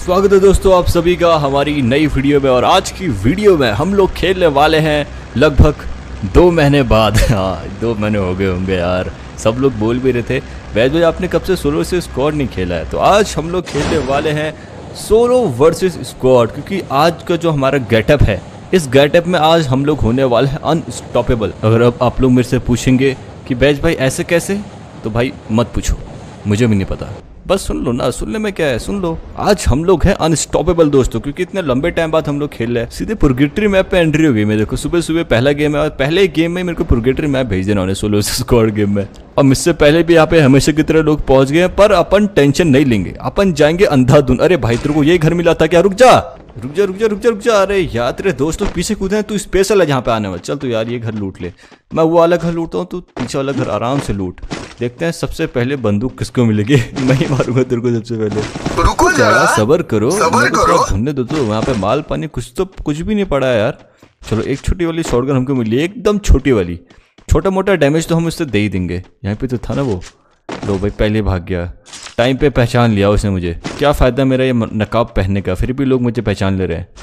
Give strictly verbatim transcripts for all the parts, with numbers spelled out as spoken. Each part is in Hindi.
स्वागत है दोस्तों आप सभी का हमारी नई वीडियो में। और आज की वीडियो में हम लोग खेलने वाले हैं लगभग दो महीने बाद। हाँ दो महीने हो गए होंगे यार। सब लोग बोल भी रहे थे वैज भाई आपने कब से सोलो से स्क्वाड नहीं खेला है। तो आज हम लोग खेलने वाले हैं सोलो वर्सेस स्क्वाड, क्योंकि आज का जो हमारा गेटअप है, इस गेटअप में आज हम लोग होने वाले हैं अनस्टॉपेबल। अगर अब आप लोग मेरे से पूछेंगे कि बैज भाई ऐसे कैसे, तो भाई मत पूछो, मुझे भी नहीं पता, बस सुन लो ना। सुनने में क्या है, सुन लो। आज हम लोग हैं अनस्टॉपेबल दोस्तों, क्योंकि इतने लंबे टाइम बाद हम लोग खेल रहे हैं। सीधे पुरगेटरी मैप पे एंट्री हो गई। मैं देखो सुबह सुबह पहला गेम है और पहले गेम में मेरे को पुरगेटरी मैप भेज देना उन्हें सोलो स्क्वाड गेम में। और मुझसे पहले भी यहाँ पे हमेशा की तरह लोग पहुंच गए हैं, पर अपन टेंशन नहीं लेंगे, अपन जाएंगे अंधाधुन। अरे भाई तेरे को यही घर मिला था क्या? रुक जा रुक जा रुक जा रुक जा रुक जा। अरे यार तेरे दोस्त लोग पीछे कूदे हैं, तू स्पेशल है जहाँ पे आने वाला। चल तू यार ये घर लूट ले, मैं वो वाला घर लूटता हूँ, तू पीछे वाला घर आराम से लूट। देखते हैं सबसे पहले बंदूक किसको मिलेगी। मैं ही मारूंगा तेरे को सबसे पहले। रुको जरा, सबर करो सबर करो। ढूंढने दो तो वहाँ पे माल पानी कुछ तो कुछ भी नहीं पड़ा है यार। चलो एक छोटी वाली शॉटगन हमको मिली, एकदम छोटी वाली। छोटा मोटा डैमेज तो हम उससे दे ही देंगे। यहाँ पे तो था ना वो। लो भाई पहले भाग गया, टाइम पे पहचान लिया उसने मुझे। क्या फायदा मेरा ये नकाब पहनने का, फिर भी लोग मुझे पहचान ले रहे हैं।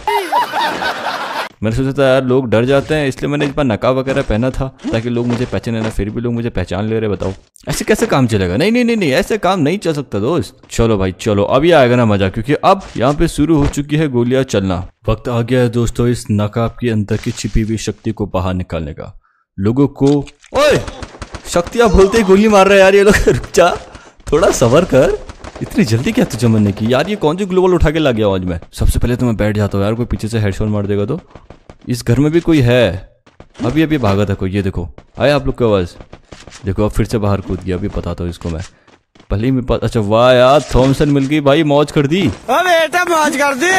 मैंने सोचा था यार लोग डर जाते हैं, इसलिए मैंने इस बार नकाब वगैरह पहना था ताकि लोग मुझे पहचाने ना, फिर भी लोग मुझे पहचान ले रहे। बताओ ऐसे कैसे काम चलेगा? नहीं नहीं नहीं नहीं ऐसे काम नहीं चल सकता दोस्त। चलो भाई चलो, अभी आएगा ना मजा, क्योंकि अब यहाँ पे शुरू हो चुकी है गोलियां चलना। वक्त आ गया है दोस्तों इस नकाब के अंदर की छिपी हुई शक्ति को बाहर निकालने का। लोगों को ओए शक्तियां बोलते ही गोली मार रहे हैं यार ये लोग। रुक जा, थोड़ा सबर कर, इतनी जल्दी क्या तुझे मन ने की यार? ये कौन सी ग्लोबल उठा के ला गया आज में? सबसे पहले तो मैं बैठ जाता हूँ यार, कोई पीछे से हेडशॉट मार देगा तो। इस घर में भी कोई है, अभी अभी भागा था कोई। ये देखो आया आप लोग की आवाज, देखो अब फिर से बाहर कूद गया। अभी बताता हूँ इसको मैं पहले ही। मेरे पास अच्छा वाह यार थॉमसन मिल गई भाई, मौज कर दी। बेटा मौज कर दी।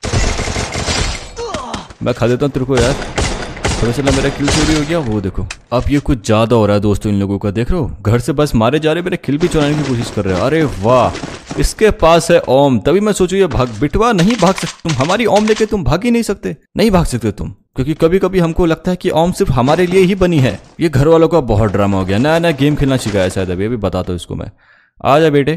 मैं खा देता हूँ तेरे को यार, पता चला मेरा किल चोरी हो गया। वो देखो अब ये कुछ ज्यादा हो रहा है दोस्तों इन लोगों का। देख रहे हो घर से बस मारे जा रहे, मेरे किल भी चुराने की कोशिश कर रहे हैं। अरे वाह इसके पास है ओम, तभी मैं सोचू ये भाग। बिटवा नहीं भाग सकते तुम, हमारी ओम लेके तुम भाग ही नहीं सकते, नहीं भाग सकते तुम, क्योंकि कभी कभी हमको लगता है कि ओम सिर्फ हमारे लिए ही बनी है। ये घर वालों का बहुत ड्रामा हो गया। नया नया गेम खेलना सिखाया शायद, अभी अभी बताता हूँ इसको मैं। आ जा बेटे।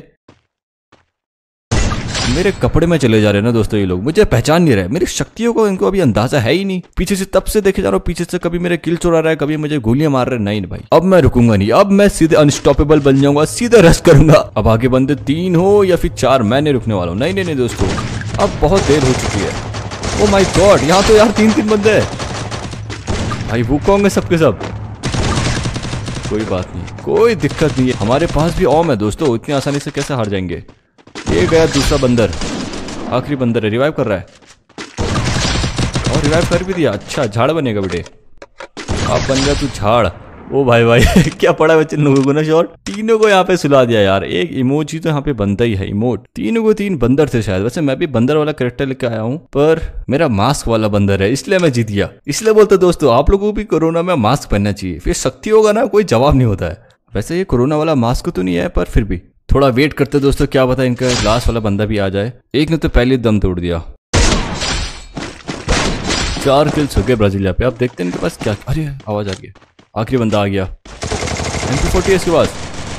मेरे कपड़े में चले जा रहे हैं ना दोस्तों ये लोग, मुझे पहचान नहीं रहे। मेरी शक्तियों को इनको अभी अंदाजा है ही नहीं। पीछे से तब से देखे जा रहा हूँ, पीछे से कभी मेरे किल चुरा रहा है, कभी मुझे गोलियां मार रहे हैं। नहीं भाई अब मैं रुकूंगा नहीं, अब मैं सीधे अनस्टॉपेबल बन जाऊंगा, सीधे रश करूंगा। अब आगे बंदे तीन हो या फिर चार, मैं नहीं रुकने वाला हूँ। नहीं नहीं नहीं दोस्तों अब बहुत देर हो चुकी है। ओ माई गॉड यहाँ तो यार तीन तीन बंदे हैं भाई। वो कौन है सबके सब? कोई बात नहीं, कोई दिक्कत नहीं है, हमारे पास भी ओम है दोस्तों। इतनी आसानी से कैसे हार जाएंगे? ये गया दूसरा बंदर, आखिरी बंदर है, रिवाइव कर रहा है और रिवाइव कर भी दिया। अच्छा झाड़ बनेगा बेटे, अब बन गया तू झाड़। ओ भाई भाई क्या पड़ा बच्चे लोगों को ना शॉट। तीनों को यहाँ पे सुला दिया यार। एक इमोजी तो यहाँ पे बनता ही है, इमोट। तीनों को तीन बंदर थे शायद। वैसे मैं भी बंदर वाला कैरेक्टर लेके आया हूँ, पर मेरा मास्क वाला बंदर है, इसलिए मैं जीत गया। इसलिए बोलते दोस्तों आप लोगों को भी कोरोना में मास्क पहनना चाहिए, फिर शक्ति होगा ना कोई जवाब नहीं होता है। वैसे ये कोरोना वाला मास्क तो नहीं है, पर फिर भी थोड़ा वेट करते दोस्तों, क्या पता इनका लास्ट वाला बंदा भी आ जाए। एक ने तो पहले दम तोड़ दिया। चार किल्स हो गए ब्राजीलिया पे। अब देखते हैं इनके पास क्या। अरे आवाज आ गई, आखिरी बंदा आ गया। एम पी फोर्टी इसके पास,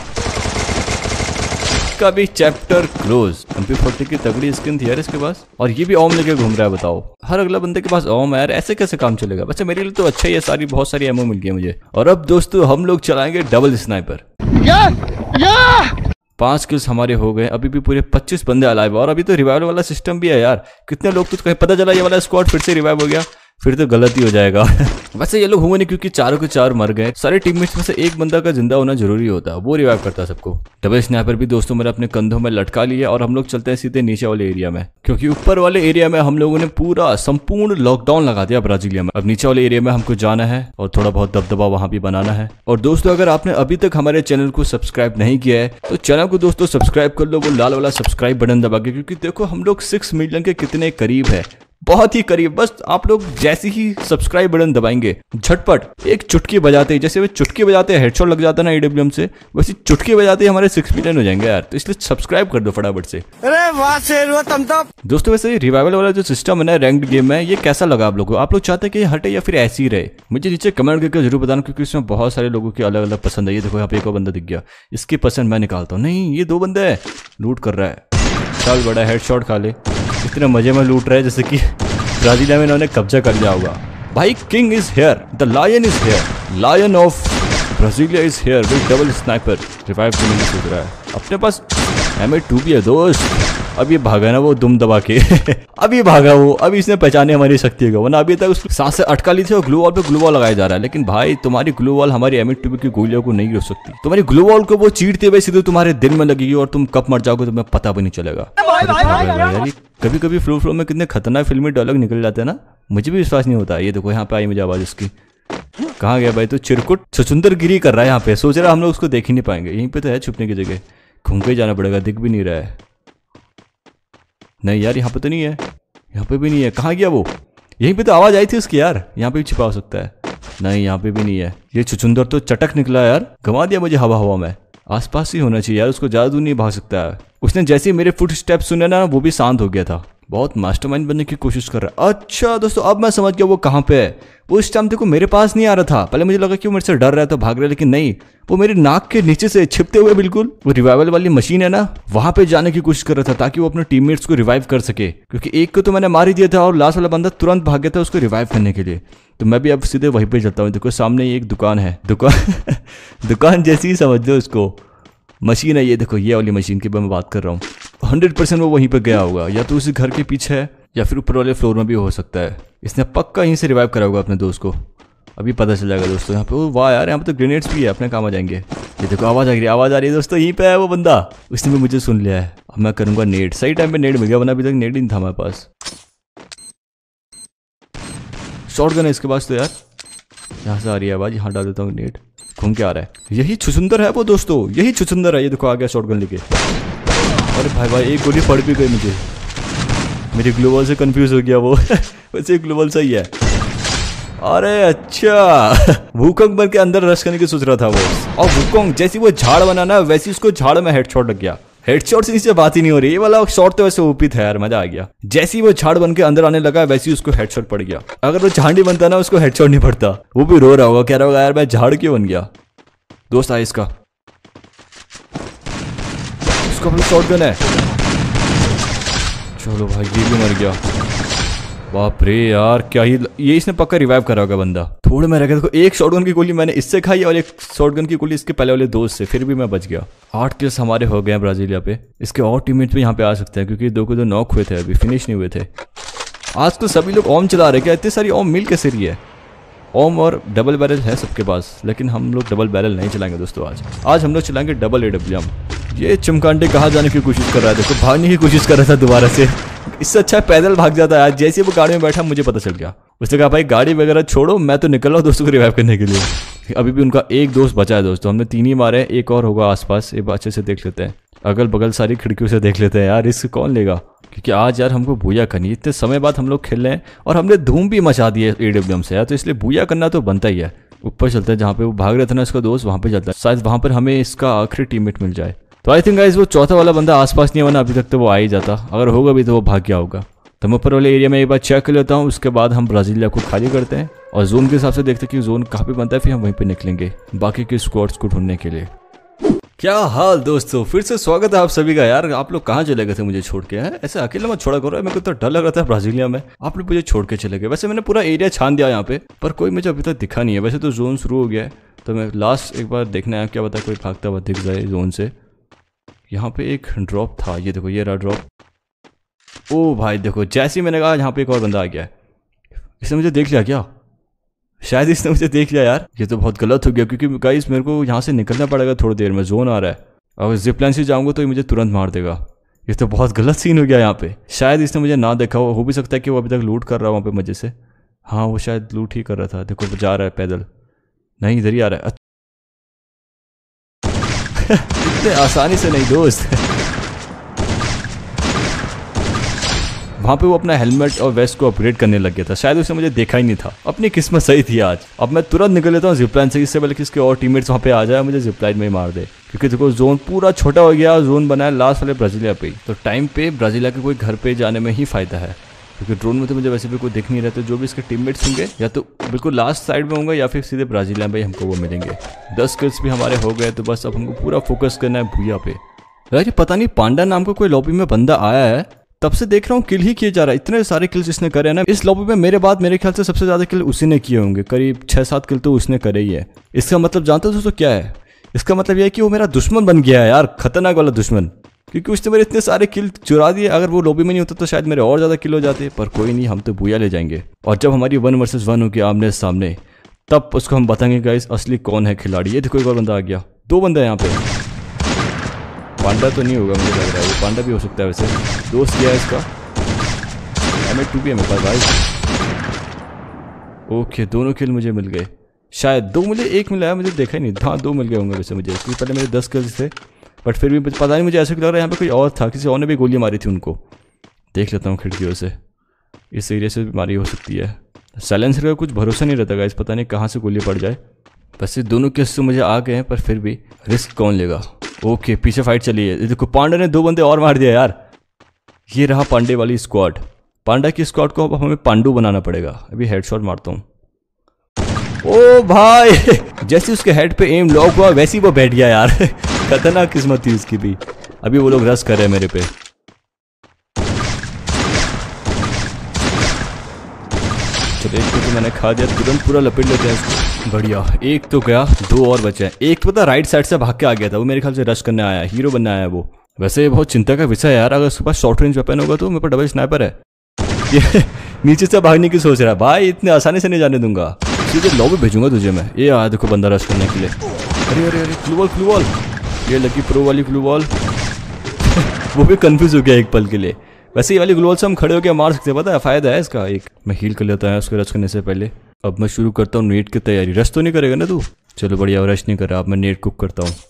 इसका भी chapter close. M P forty की तगड़ी स्किन थी यार इसके पास, और ये भी ओम लेके घूम रहा है। बताओ हर अगला बंदे के पास ओम है यार, ऐसे कैसे काम चलेगा? वैसे मेरे लिए तो अच्छा ही है, सारी बहुत सारी एमओ मिल गई मुझे। और अब दोस्तों हम लोग चलाएंगे डबल स्नाइपर। या, या! पांच किल्स हमारे हो गए, अभी भी पूरे पच्चीस बंदे अलाइव। और अभी तो रिवाइवल वाला सिस्टम भी है यार। कितने लोग तो कहीं पता चला ये वाला स्क्वाड फिर से रिवाइव हो गया, फिर तो गलती हो जाएगा। वैसे ये लोग होंगे नहीं, क्योंकि चारों के चार मर गए। सारे टीममेट्स में से एक बंदा का जिंदा होना जरूरी होता है, वो रिवाइव करता है सबको। डबल स्नाइपर भी दोस्तों मैंने अपने कंधों में लटका लिया और हम लोग चलते हैं सीधे नीचे वाले एरिया में, क्योंकि ऊपर वाले एरिया में हम लोगों ने पूरा संपूर्ण लॉकडाउन लगा दिया ब्राजीलिया में। अब नीचे वाले एरिया में हमको जाना है और थोड़ा बहुत दबदबा वहां भी बनाना है। और दोस्तों अगर आपने अभी तक हमारे चैनल को सब्सक्राइब नहीं किया है तो चैनल को दोस्तों सब्सक्राइब कर लो, वो लाल वाला सब्सक्राइब बटन दबा के, क्योंकि देखो हम लोग सिक्स मिलियन के कितने करीब है, बहुत ही करीब। बस आप लोग जैसे ही सब्सक्राइब बटन दबाएंगे, झटपट एक चुटकी बजाते ही, जैसे वे चुटकी बजाते हैं हेडशॉट लग जाता है ना ईडब्ल्यूएम से, वैसे चुटकी बजाते ही हमारे सिक्स मिलियन हो जाएंगे यार। तो इसलिए सब्सक्राइब कर दो फटाफट से। अरे वाह शेर तुम तो। दोस्तों वैसे रिवाइवल वाला जो सिस्टम है ना रैंक्ड गेम में, ये कैसा लगा आप लोगों को? आप लोग चाहते हैं कि ये हटे या फिर ऐसे ही रहे? मुझे नीचे कमेंट करके जरूर बताना, क्योंकि इसमें बहुत सारे लोगों की अलग अलग पसंद है। ये देखो यहाँ पे एक और बंदा दिख गया, इसकी पसंद मैं निकालता हूँ। नहीं ये दो बंदे लूट कर रहा है, चल बड़ा हेडशॉट खा ले। इतने मजे में लूट रहे हैं जैसे कि ब्राजीलिया में इन्होंने कब्जा कर लिया होगा। भाई king is here, the lion is here, lion of Brasilia is here with double sniper. Revive करने की सोच रहा है। अपने पास एम ए टू भी है दोस्त। अब ये भागा ना वो दुम दबा के अब ये भागा वो, अब इसने पहचाने हमारी शक्ति को, वरना अभी तक उसको सांस से अटका ली थी और ग्लू वॉल पे ग्लू वॉल लगाया जा रहा है। लेकिन भाई तुम्हारी ग्लू वॉल हमारी एम ए टू की गोलियों को नहीं रोक सकती। तुम्हारी ग्लू वॉल को वो चीरते हुए सीधे तुम्हारे दिल में लगेगी और तुम कब मर जाओगे तुम्हें पता भी नहीं चलेगा। यार कभी कभी फ्लो फ्लो में कितने खतरनाक फिल्मी डायलॉग निकल जाते हैं ना, मुझे भी विश्वास नहीं होता। ये देखो यहाँ पे आई मुझे आवाज इसकी। कहाँ गया भाई? तो चिरकुट छछुंदर गिरी कर रहा है यहाँ पे। सोच रहा हम लोग उसको देख ही नहीं पाएंगे। यहीं पे तो है छुपने की जगह, घूम के जाना पड़ेगा, दिख भी नहीं रहा है। नहीं यार यहाँ पे तो नहीं है, यहाँ पे भी नहीं है। कहाँ गया वो? यहीं पे तो आवाज आई थी उसकी यार, यहाँ पे भी छिपा हो सकता है। नहीं यहाँ पे भी नहीं है। ये छुछुंदर तो चटक निकला यार, घुमा दिया मुझे हवा हवा में। आसपास ही होना चाहिए यार, उसको ज्यादा दूर नहीं भाग सकता है। उसने जैसे ही मेरे फुट स्टेप सुने ना वो भी शांत हो गया था। बहुत मास्टरमाइंड बनने की कोशिश कर रहा है। अच्छा दोस्तों अब मैं समझ गया वो कहाँ पे है। वो इस टाइम देखो मेरे पास नहीं आ रहा था। पहले मुझे लगा कि वो मेरे से डर रहा है तो भाग रहा है, लेकिन नहीं, वो मेरे नाक के नीचे से छिपते हुए बिल्कुल वो रिवाइवल वाली मशीन है ना वहां पे जाने की कोशिश कर रहा था ताकि वो अपने टीममेट्स को रिवाइव कर सके। क्योंकि एक को तो मैंने मार ही दिया था और लास्ट वाला बंदा तुरंत भाग गया था उसको रिवाइव करने के लिए। तो मैं भी अब सीधे वहीं पे चलता हूँ। देखो सामने एक दुकान है, दुकान दुकान जैसी ही समझ लो उसको। मशीन है ये देखो, ये वाली मशीन की मैं बात कर रहा हूँ। हंड्रेड परसेंट वो वहीं पर गया होगा, या तो उसी घर के पीछे है या फिर ऊपर वाले फ्लोर में भी हो सकता है। इसने पक्का यहीं से रिवाइव करा होगा अपने दोस्त को। अभी पता चल जाएगा दोस्तों। यहाँ पे वाह यार यहाँ पे तो ग्रेनेड्स भी है, अपने काम आ जाएंगे। ये देखो आवाज आ रही है, आवाज आ रही है दोस्तों। यहीं पे है वो बंदा, उसने भी मुझे सुन लिया है। अब मैं करूंगा नेट। सही टाइम पे नेट मिल गया, वरना अभी तक नेट ही नहीं था हमारे पास। शॉटगन है इसके पास तो यार। यहाँ से आ रही है आवाज, यहाँ डाल देता हूँ नेट। घूम के आ रहा है। यही छुछुंदर है वो दोस्तों, यही छुछुंदर है। ये देखो आ गया शॉटगन लेके। अरे भाई भाई एक गोली पड़ भी गई मुझे। मेरी ग्लोबल से कंफ्यूज हो गया वो वैसे ग्लोबल सही है। अरे अच्छा वुकोंग बन के अंदर रश करने की सोच रहा था वो। और वुकोंग जैसी वो झाड़ बना ना वैसी उसको झाड़ में हेडशॉट लग गया। हेडशॉट से नीचे बात ही नहीं हो रही। ये वाला शॉट तो वैसे ओपी था यार, मजा आ गया। जैसे ही वो झाड़ बन के अंदर आने लगा वैसे ही उसको हेडशॉट पड़ गया। अगर वो झाड़ नहीं बनता ना उसको हेडशॉट नहीं पड़ता। वो भी रो रहा होगा, कह रहा होगा यार मैं झाड़ क्यों बन गया। दोस्त आया इसका, उसका अपना शॉटगन है। चलो भाई ये भी मर गया। बाप रे यार क्या ही, ये इसने पक्का रिवाइव करा होगा बंदा। थोड़े में रह गया। देखो एक शॉटगन की गोली मैंने इससे खाई और एक शॉटगन की गोली इसके पहले वाले दोस्त से, फिर भी मैं बच गया। आठ किल्स हमारे हो गए ब्राजीलिया पे। इसके और टीममेट भी यहाँ पे आ सकते हैं क्योंकि दो को दो नॉक हुए थे, अभी फिनिश नहीं हुए थे। आज तो सभी लोग ओम चला रहे, क्या इतनी सारी ओम मिल कैसे रही है? ओम और डबल बैरल है सबके पास, लेकिन हम लोग डबल बैरल नहीं चलाएंगे दोस्तों। आज आज हम लोग चलाएंगे डबल ए डब्ल्यू एम। ये चिमकांडे कहाँ जाने की कोशिश कर रहा है? देखो भागने की कोशिश कर रहा था दोबारा से। इससे अच्छा पैदल भाग जाता है। आज जैसे वो गाड़ी में बैठा मुझे पता चल गया। उसने कहा भाई गाड़ी वगैरह छोड़ो, मैं तो निकल रहा हूँ दोस्तों को रिवाइव करने के लिए। अभी भी उनका एक दोस्त बचा है दोस्तों। हमने तीन ही मारे, एक और होगा आसपास। एक अच्छे से देख लेते हैं, अगल बगल सारी खिड़कियों से देख लेते हैं यार। रिस्क कौन लेगा? क्योंकि आज यार हमको बूया करनी है। इतने समय बाद हम लोग खेल रहे हैं और हमने धूम भी मचा दी है ए डब्ल्यू एम से यार, तो इसलिए बूया करना तो बनता ही है। ऊपर चलते हैं, जहाँ पे वो भाग रहे थे ना इसका दोस्त, वहाँ पे चलता है। शायद वहाँ पर हमें इसका आखिरी टीममेट मिल जाए। तो आई थिंक गाइस वो चौथा वाला बंदा आसपास नहीं होना, अभी तक तो वो आ ही जाता। अगर होगा भी तो वो भाग गया होगा। तो मैं ऊपर वाले एरिया में एक बार चेक कर लेता हूँ, उसके बाद हम ब्राजीलिया को खाली करते हैं और जोन के हिसाब से देखते हैं कि जोन कहाँ पे बनता है, फिर हम वहीं पे निकलेंगे बाकी के स्क्वाड्स को ढूंढने के लिए। क्या हाल दोस्तों, फिर से स्वागत है आप सभी का। यार आप लोग कहाँ चले गए थे मुझे छोड़ के? हैं ऐसे अकेला मत छोड़ा करो, मेरे को तो डर लग रहा था ब्राजीलिया में। आप लोग मुझे छोड़ के चले गए। वैसे मैंने पूरा एरिया छान दिया यहाँ पे, पर कोई मुझे अभी तक दिखा नहीं है। वैसे तो जोन शुरू हो गया है, तो मैं लास्ट एक बार देखना है, क्या पता कोई भागता हुआ दिख जाए जोन से। यहाँ पे एक ड्रॉप था, ये देखो ये रहा ड्रॉप। ओ भाई देखो, जैसे ही मैंने कहा यहाँ पे एक और बंदा आ गया। इसने मुझे देख लिया क्या? शायद इसने मुझे देख लिया यार। ये तो बहुत गलत हो गया, क्योंकि गाइस मेरे को यहाँ से निकलना पड़ेगा थोड़ी देर में। जोन आ रहा है, अगर जिप लाइन से जाऊँगा तो ये मुझे तुरंत मार देगा। ये तो बहुत गलत सीन हो गया यहाँ पे। शायद इसने मुझे ना देखा हो, हो भी सकता है कि वो अभी तक लूट कर रहा हो वहाँ पे मजे से। हाँ वो शायद लूट ही कर रहा था। देखो वो जा रहा है पैदल, नहीं इधर ही आ रहा है। इतने आसानी से नहीं दोस्त। वहाँ पे वो अपना हेलमेट और वेस्ट को अपग्रेड करने लग गया था। शायद उसने मुझे देखा ही नहीं था। अपनी किस्मत सही थी आज। अब मैं तुरंत निकल लेता हूँ जिपलाइन से, इससे पहले किसके और टीममेट्स वहाँ पे आ जाए मुझे जिपलाइन में ही मार दे। क्योंकि देखो जोन पूरा छोटा हो गया, जोन बना है लास्ट वाले ब्राजीलिया पे। तो टाइम पे ब्राजीलिया के कोई घर पे जाने में ही फायदा है, क्योंकि ड्रोन में तो मुझे वैसे भी कोई दिख नहीं रहा। तो जो भी इसके टीममेट्स होंगे या तो बिल्कुल लास्ट साइड में होंगे या फिर सीधे ब्राजीलिया में हमको वो मिलेंगे। दस किल्स भी हमारे हो गए, तो बस अब हमको पूरा फोकस करना है भूया पे। यार ये पता नहीं पांडा नाम का कोई लॉबी में बंदा आया है, तब से देख रहा हूँ किल ही किए जा रहा है। इतने सारे किल्स इसने करे हैं ना इस लॉबी में, मेरे बाद मेरे ख्याल से सबसे ज्यादा किल उसी ने किए होंगे। करीब छह सात किल तो उसने करे ही है। इसका मतलब जानते हो दोस्तों क्या है? इसका मतलब यह है कि वो मेरा दुश्मन बन गया है यार, खतरनाक वाला दुश्मन, क्योंकि उसने मेरे इतने सारे किल चुरा दिए। अगर वो लॉबी में नहीं होता तो शायद मेरे और ज्यादा किल हो जाते, पर कोई नहीं, हम तो बूया ले जाएंगे। और जब हमारी वन वर्सेस वन होगी आमने सामने, तब उसको हम बताएंगे गाइस असली कौन है खिलाड़ी। ये देखो एक और बंदा आ गया, दो बंदे हैं यहाँ पे। पांडा तो नहीं होगा मुझे लग रहा है, वो पांडा भी हो सकता है वैसे। दोस्त क्या है इसका? एम ए टू भी है मेरे पास भाई। ओके दोनों किल मुझे मिल गए, शायद दो मुझे एक मिला है, मुझे देखा ही नहीं। हाँ दो मिल गए होंगे वैसे मुझे, क्योंकि पहले मेरे दस किल्स थे, बट फिर भी पता नहीं मुझे ऐसा लग रहा है यहाँ पे कोई और था, किसी और ने भी गोली मारी थी उनको। देख लेता हूँ खिड़कियों से, इस एरिया से भी मारी हो सकती है। साइलेंसर का कुछ भरोसा नहीं रहता गाइस, पता नहीं कहाँ से गोली पड़ जाए। वैसे दोनों किल्स तो मुझे आ गए हैं, पर फिर भी रिस्क कौन लेगा। ओके पीछे फाइट चली है, देखो पांडा ने दो बंदे और मार दिया यार। ये रहा पांडे वाली स्क्वाड। पांडा की स्क्वाड को अब हमें पांडू बनाना पड़ेगा। अभी हेडशॉट मारता हूँ। ओ भाई जैसे उसके हेड पे एम लॉक हुआ वैसे ही वो बैठ गया यार। खतरनाक किस्मत थी उसकी भी। अभी वो लोग रश कर रहे हैं मेरे पे। चलो एक तो मैंने खा दिया, तुरंत पूरा लपेट लेते हैं इसको। बढ़िया, एक तो गया, दो और बचे हैं। एक तो पता राइट साइड से भाग के आ गया था, वो मेरे ख्याल से रश करने आया, हीरो बनने आया वो। वैसे ये बहुत चिंता का विषय है यार, अगर उसके पास शॉर्ट रेंज वेपन होगा तो मेरे पास डबल स्नाइपर है। ये नीचे से भागने की सोच रहा है भाई, इतने आसानी से नहीं जाने दूंगा, सीधे लॉबी भेजूंगा तुझे मैं। ये आया देखो बंदा रश करने के लिए। अरे अरे अरे क्लू बॉल क्लू बॉल, ये लगी प्रो वाली क्लू बॉल। वो भी कंफ्यूज हो गया एक पल के लिए। वैसे ये वाली ग्लू बॉल से हम खड़े होकर मार सकते हैं, पता है फायदा है इसका एक। मैं हील कर लेता है उसको रश करने से पहले। अब मैं शुरू करता हूँ नेट की तैयारी। रश तो नहीं करेगा ना तू? चलो बढ़िया, रश नहीं कर रहा। अब मैं नेट कुक करता हूँ।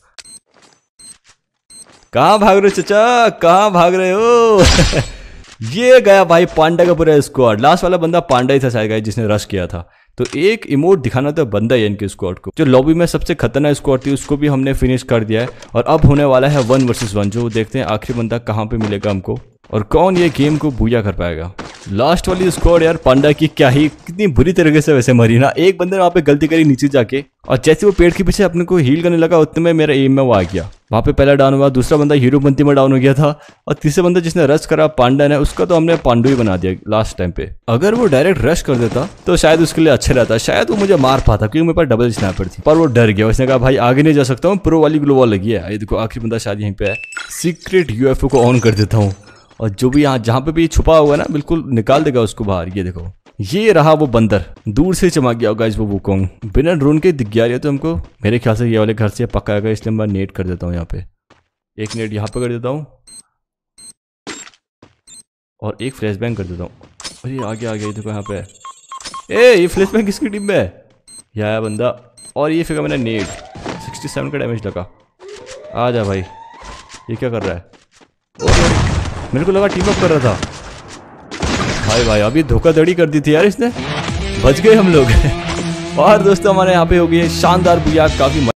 कहाँ भाग रहे हो चचा, कहाँ भाग रहे हो? ये गया भाई पांडा का पूरा स्क्वाड। लास्ट वाला बंदा पांडा ही था शायद जिसने रश किया था। तो एक इमोट दिखाना तो बंदा है इनके स्क्वाड को। जो लॉबी में सबसे खतरनाक स्क्वाड थी उसको भी हमने फिनिश कर दिया है। और अब होने वाला है वन वर्सेस वन, जो देखते हैं आखिरी बंदा कहाँ पे मिलेगा हमको और कौन ये गेम को बूया कर पाएगा। लास्ट वाली स्क्वाड यार पांडा की क्या ही कितनी बुरी तरीके से वैसे मरी ना। एक बंदे ने वहाँ पे गलती करी नीचे जाके, और जैसे वो पेड़ के पीछे अपने को हील करने लगा उतने में मेरा एम में वो आ गया। वहाँ पे पहला डाउन हुआ, दूसरा बंदा हीरो बनती में डाउन हो गया था, और तीसरा बंदा जिसने रश करा पांडा ने, उसका तो हमने पांडु ही बना दिया लास्ट टाइम पे। अगर वो डायरेक्ट रश कर देता तो शायद उसके लिए अच्छा रहता, शायद वो मुझे मार पाता, क्योंकि मेरे पास डबल स्नाइपर थी। पर वो डर गया, उसने कहा भाई आगे नहीं जा सकता हूँ, प्रो वाली ग्लो वॉल लगी है। ये देखो आखिरी बंदा शायद यहीं पे है। सीक्रेट यूएफओ को ऑन कर देता हूँ, और जो भी यहाँ जहाँ पे भी छुपा हुआ है ना बिल्कुल निकाल देगा उसको बाहर। ये देखो ये रहा वो बंदर, दूर से चमक गया होगा इस वो वुकोंग, बिना ड्रोन के दिख गया। तो हमको मेरे ख्याल से ये वाले घर से पक्का आएगा, इसलिए मैं नेट कर देता हूँ यहाँ पे। एक नेट यहाँ पे कर देता हूँ और एक फ्लैश बैंग कर देता हूँ। अरे आगे आ गया, देखो यहाँ पे। ए ये फ्लैश बैंग किसकी टीम में है? यह आया बंदा, और ये फेंका मैंने नेट। सिक्सटी सेवन का डैमेज लगा। आ जा भाई, ये क्या कर रहा है? मेरे को लगा टीम अप कर रहा था। भाई भाई अभी धोखाधड़ी कर दी थी यार इसने, बच गए हम लोग। और दोस्तों हमारे यहाँ पे हो गई है शानदार बुया, काफी